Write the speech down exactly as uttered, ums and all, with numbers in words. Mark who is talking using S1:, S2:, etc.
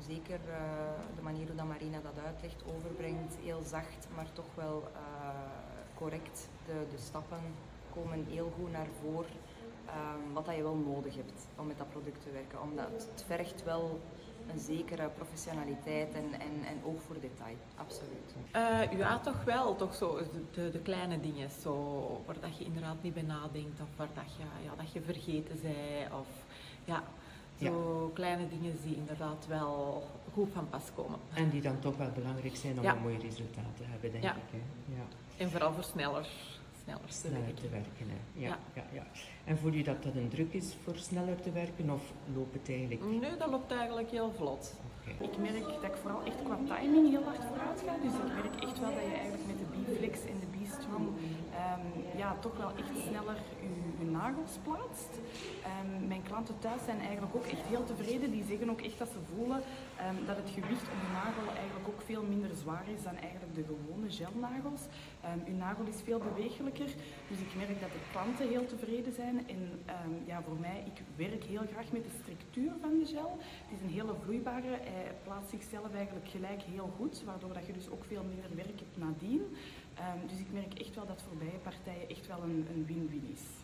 S1: zeker uh, de manier hoe dat Marina dat uitlegt, overbrengt, heel zacht, maar toch wel uh, correct. De, de stappen komen heel goed naar voren. Um, wat dat je wel nodig hebt om met dat product te werken. Omdat het vergt wel een zekere professionaliteit en, en, en oog voor detail, absoluut.
S2: Uh, ja, toch wel, toch zo de, de kleine dingen, zo, waar dat je inderdaad niet bij nadenkt of waar dat je, ja, dat je vergeten bent. Of, ja, zo ja. Kleine dingen die inderdaad wel goed van pas komen.
S3: En die dan toch wel belangrijk zijn om ja. een mooi resultaat te hebben, denk
S2: ja.
S3: ik. Hè? Ja.
S2: En vooral voor sneller. Sneller te
S3: sneller
S2: werken.
S3: te werken hè. Ja,
S2: ja.
S3: Ja, ja. En voel je dat dat een druk is voor sneller te werken of loopt het eigenlijk?
S2: Nee, dat loopt eigenlijk heel vlot.
S4: Okay. Ik merk dat ik vooral echt qua timing heel hard vooruit ga. Dus ik merk echt wel dat je eigenlijk met de B-Flex en de B-Strong um, ja, toch wel echt sneller je, je nagels plaatst. Um, mijn klanten thuis zijn eigenlijk ook echt heel tevreden. Die zeggen ook echt dat ze voelen um, dat het gewicht op de nagel eigenlijk ook veel minder zwaar is dan eigenlijk de gewone gelnagels. Um, uw nagel is veel bewegelijker, dus ik merk dat de klanten heel tevreden zijn. En um, ja, voor mij, ik werk heel graag met de structuur van de gel. Het is een hele vloeibare, hij plaatst zichzelf eigenlijk gelijk heel goed, waardoor dat je dus ook veel minder werk hebt nadien. Um, dus ik merk echt wel dat voor beide partijen echt wel een, een win-win is.